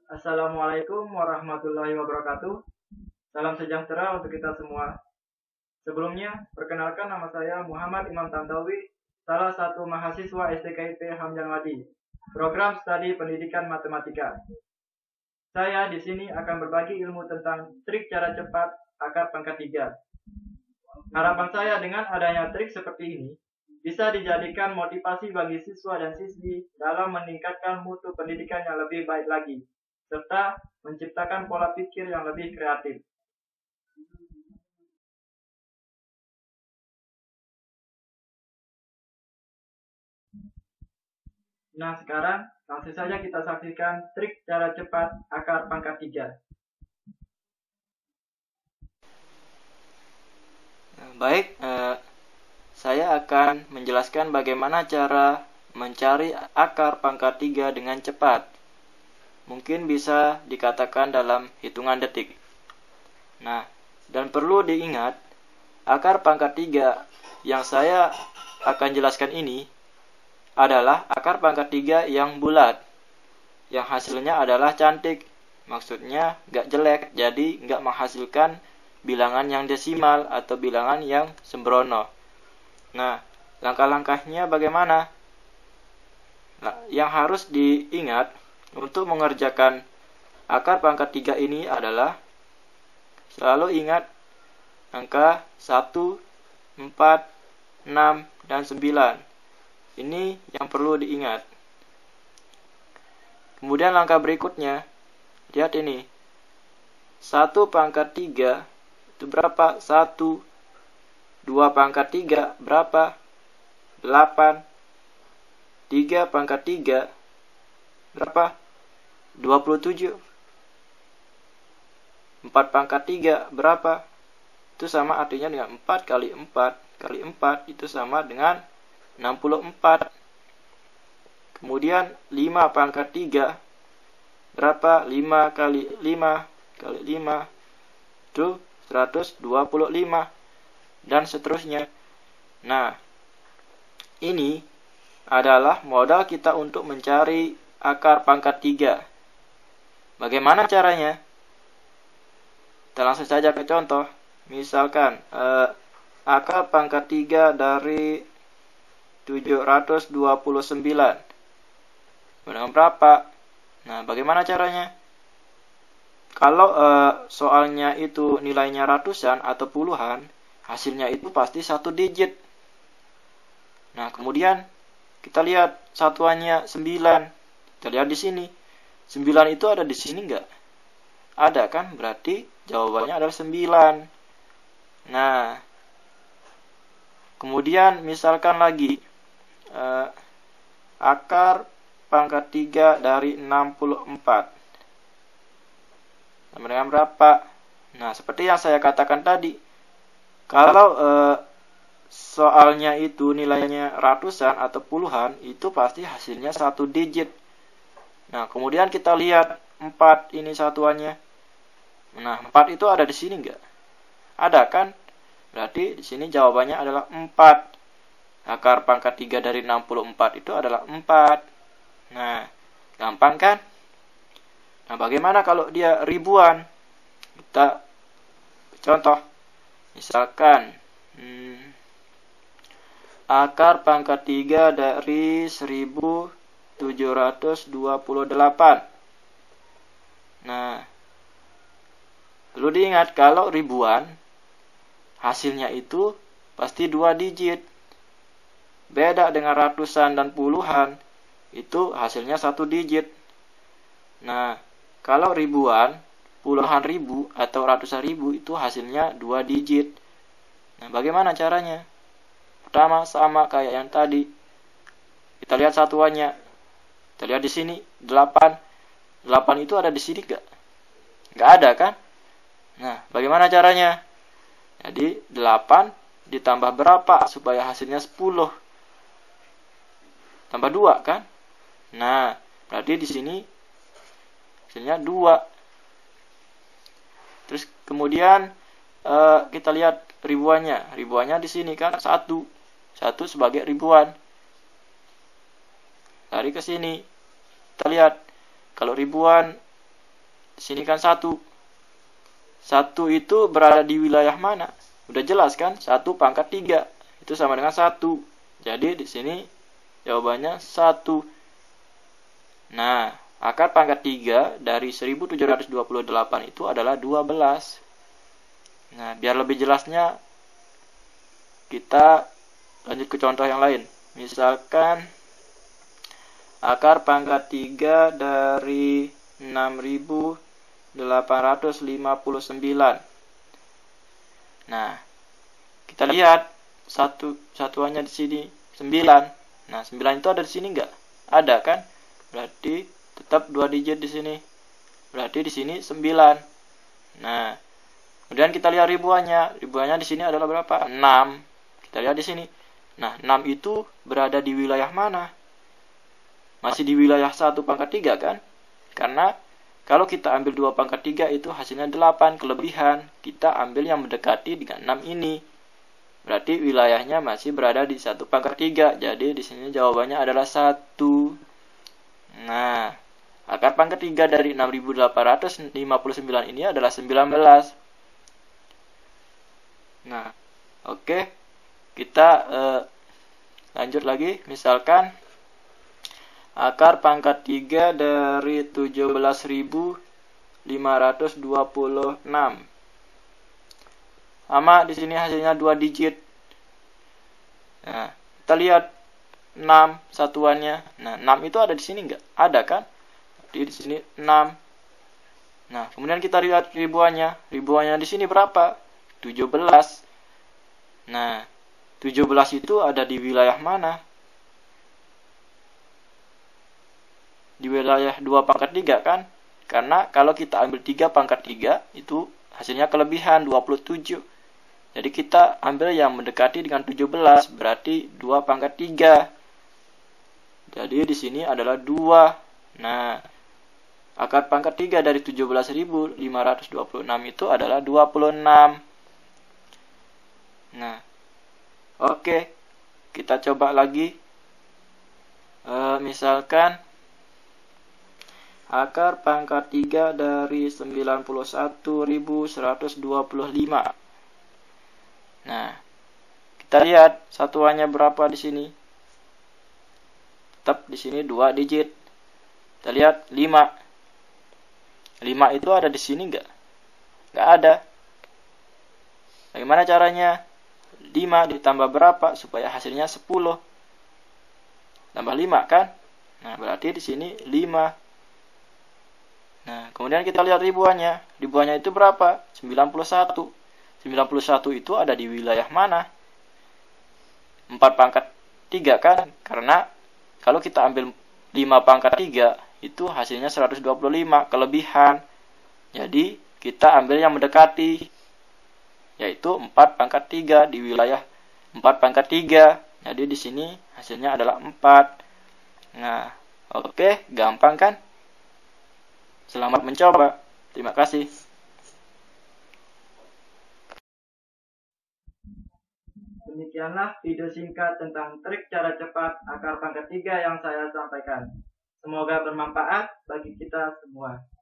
Assalamualaikum warahmatullahi wabarakatuh. Salam sejahtera untuk kita semua. Sebelumnya, perkenalkan nama saya Muhammad Imam Tantowi, salah satu mahasiswa STKIP Hamdan Wadi, program studi pendidikan matematika. Saya di sini akan berbagi ilmu tentang trik cara cepat akar pangkat 3. Harapan saya dengan adanya trik seperti ini, bisa dijadikan motivasi bagi siswa dan siswi dalam meningkatkan mutu pendidikan yang lebih baik lagi, serta menciptakan pola pikir yang lebih kreatif. Nah, sekarang langsung saja kita saksikan trik cara cepat akar pangkat 3. Baik, saya akan menjelaskan bagaimana cara mencari akar pangkat 3 dengan cepat. Mungkin bisa dikatakan dalam hitungan detik. Nah, dan perlu diingat, akar pangkat 3 yang saya akan jelaskan ini adalah akar pangkat 3 yang bulat, yang hasilnya adalah cantik. Maksudnya gak jelek, jadi gak menghasilkan bilangan yang desimal atau bilangan yang sembrono. Nah, langkah-langkahnya bagaimana? Nah, yang harus diingat untuk mengerjakan akar pangkat 3 ini adalah selalu ingat angka 1, 4, 6, dan 9. Ini yang perlu diingat. Kemudian langkah berikutnya, lihat ini. 1 pangkat 3 itu berapa? 1. 2 pangkat 3 berapa? 8. 3 pangkat 3 berapa? 27. 4 pangkat 3 berapa? Itu sama artinya dengan 4 kali 4 kali 4 itu sama dengan 64. Kemudian 5 pangkat 3 berapa? 5 kali 5 kali 5 itu 125 dan seterusnya. Nah, ini adalah modal kita untuk mencari akar pangkat 3. Bagaimana caranya? Kita langsung saja ke contoh. Misalkan akar pangkat 3 dari 729 dengan berapa? Nah, bagaimana caranya? Kalau soalnya itu nilainya ratusan atau puluhan, hasilnya itu pasti 1 digit. Nah, kemudian kita lihat satuannya 9. Kita lihat di sini. 9 itu ada di sini enggak? Ada kan? Berarti jawabannya adalah 9. Nah, kemudian misalkan lagi akar pangkat 3 dari 64. Sama dengan berapa? Nah, seperti yang saya katakan tadi. Kalau soalnya itu nilainya ratusan atau puluhan, itu pasti hasilnya 1 digit. Nah, kemudian kita lihat 4 ini satuannya. Nah, 4 itu ada di sini enggak? Ada kan? Berarti di sini jawabannya adalah 4. Akar pangkat 3 dari 64 itu adalah 4. Nah, gampang kan? Nah, bagaimana kalau dia ribuan? Kita contoh. Misalkan akar pangkat 3 dari 1728. Nah, perlu diingat kalau ribuan, hasilnya itu pasti 2 digit. Beda dengan ratusan dan puluhan, itu hasilnya 1 digit. Nah, kalau ribuan, puluhan ribu atau ratusan ribu itu hasilnya 2 digit. Nah, bagaimana caranya? Pertama, sama kayak yang tadi. Kita lihat satuannya. Kita lihat di sini, 8. 8 itu ada di sini enggak? Enggak ada kan? Nah, bagaimana caranya? Jadi, 8 ditambah berapa supaya hasilnya 10? Tambah 2 kan? Nah, berarti di sini hasilnya 2. Terus kemudian kita lihat ribuannya. Ribuannya di sini kan 1. 1 sebagai ribuan. Tarik ke sini. Kita lihat kalau ribuan di sini kan 1. 1 itu berada di wilayah mana? Udah jelas kan? 1 pangkat 3 itu sama dengan 1. Jadi di sini jawabannya 1. Nah, akar pangkat 3 dari 1728 itu adalah 12. Nah, biar lebih jelasnya kita lanjut ke contoh yang lain. Misalkan akar pangkat 3 dari 6859. Nah, kita lihat satuannya di sini 9. Nah, 9 itu ada di sini enggak? Ada kan? Berarti tetap 2 digit di sini. Berarti di sini 9. Nah, kemudian kita lihat ribuannya. Ribuannya di sini adalah berapa? 6. Kita lihat di sini. Nah, 6 itu berada di wilayah mana? Masih di wilayah 1 pangkat 3 kan? Karena kalau kita ambil 2 pangkat 3 itu hasilnya 8 kelebihan. Kita ambil yang mendekati dengan 6 ini. Berarti wilayahnya masih berada di 1 pangkat 3. Jadi di sini jawabannya adalah 1. Nah, akar pangkat 3 dari 6859 ini adalah 19. Nah, oke. Kita lanjut lagi. Misalkan akar pangkat 3 dari 17.526. Sama di sini hasilnya 2 digit. Nah, kita lihat 6 satuannya. Nah, 6 itu ada di sini enggak? Ada kan? Jadi di sini 6. Nah, kemudian kita lihat ribuannya. Ribuannya di sini berapa? 17. Nah, 17 itu ada di wilayah mana? Di wilayah 2 pangkat 3 kan? Karena kalau kita ambil 3 pangkat 3 itu hasilnya kelebihan 27. Jadi kita ambil yang mendekati dengan 17, berarti 2 pangkat 3. Jadi di sini adalah 2. Nah, akar pangkat 3 dari 17.526 itu adalah 26. Nah, oke. Kita coba lagi. Misalkan akar pangkat 3 dari 91.125. Nah, kita lihat satuannya berapa di sini. Tetap di sini 2 digit. Kita lihat 5. 5 itu ada di sini enggak? Enggak ada. Bagaimana caranya? 5 ditambah berapa supaya hasilnya 10? Tambah 5 kan? Nah, berarti di sini 5. Nah, kemudian kita lihat ribuannya. Ribuannya itu berapa? 91. 91 itu ada di wilayah mana? 4 pangkat 3 kan? Karena kalau kita ambil 5 pangkat 3 itu hasilnya 125 kelebihan. Jadi kita ambil yang mendekati, yaitu 4 pangkat 3 di wilayah 4 pangkat 3. Jadi di sini hasilnya adalah 4. Nah, oke, gampang kan? Selamat mencoba. Terima kasih. Demikianlah video singkat tentang trik cara cepat akar pangkat 3 yang saya sampaikan. Semoga bermanfaat bagi kita semua.